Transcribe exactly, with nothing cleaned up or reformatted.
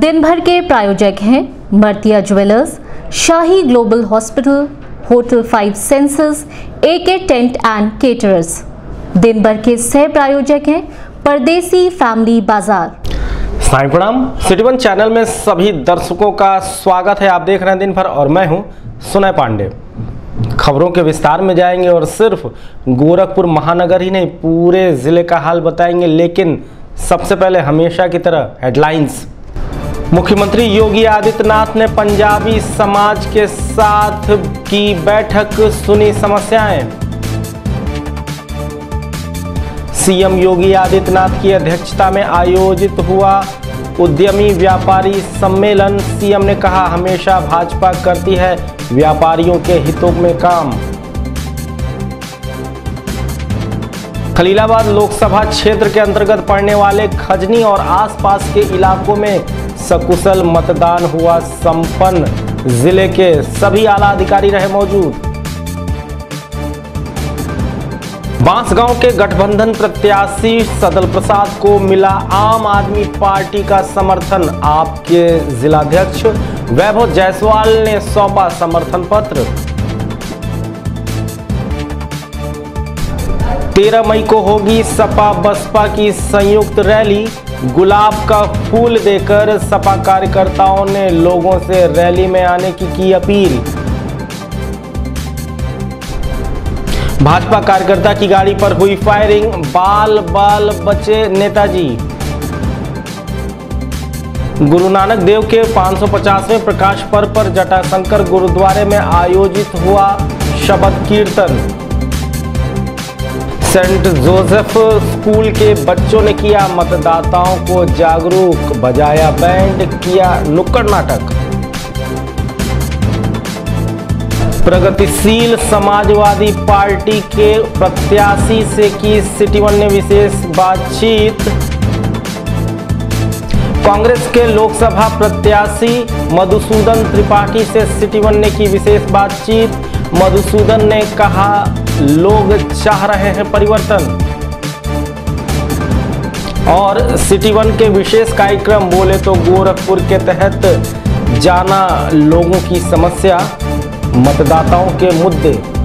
दिन भर के प्रायोजक हैं Martiya jewellers, Shahi global hospital, hotel five senses, AK tent and caterers. दिन भर के सह प्रायोजक हैं परदेसी फैमिली बाजार। साईं प्रणाम। सिटी वन चैनल में सभी दर्शकों का स्वागत है। आप देख रहे हैं दिन भर और मैं हूं सुनय पांडे। खबरों के विस्तार में जाएंगे और सिर्फ गोरखपुर महानगर ही नहीं पूरे जिले का हाल बताएंगे, लेकिन सबसे पहले हमेशा की तरह हेडलाइंस। मुख्यमंत्री योगी आदित्यनाथ ने पंजाबी समाज के साथ की बैठक, सुनी समस्याएं। सीएम योगी आदित्यनाथ की अध्यक्षता में आयोजित हुआ उद्यमी व्यापारी सम्मेलन। सीएम ने कहा, हमेशा भाजपा करती है व्यापारियों के हितों में काम। खलीलाबाद लोकसभा क्षेत्र के अंतर्गत पड़ने वाले खजनी और आसपास के इलाकों में सकुशल मतदान हुआ संपन्न। जिले के सभी आला अधिकारी रहे मौजूद। बांसगांव के गठबंधन प्रत्याशी सदल प्रसाद को मिला आम आदमी पार्टी का समर्थन। आपके जिलाध्यक्ष वैभव जायसवाल ने सौंपा समर्थन पत्र। तेरह मई को होगी सपा बसपा की संयुक्त रैली। गुलाब का फूल देकर सपा कार्यकर्ताओं ने लोगों से रैली में आने की की अपील। भाजपा कार्यकर्ता की गाड़ी पर हुई फायरिंग, बाल बाल बचे नेताजी। गुरु नानक देव के पाँच सौ पचासवें प्रकाश पर्व पर जटाशंकर गुरुद्वारे में आयोजित हुआ शबद कीर्तन। सेंट जोसेफ स्कूल के बच्चों ने किया मतदाताओं को जागरूक, बजाया बैंड, किया नुक्कड़ नाटक। प्रगतिशील समाजवादी पार्टी के प्रत्याशी से की सिटी वन ने विशेष बातचीत। कांग्रेस के लोकसभा प्रत्याशी मधुसूदन त्रिपाठी से सिटी वन ने की विशेष बातचीत। मधुसूदन ने कहा, लोग चाह रहे हैं परिवर्तन। और सिटी वन के विशेष कार्यक्रम बोले तो गोरखपुर के तहत जाना लोगों की समस्या, मतदाताओं के मुद्दे।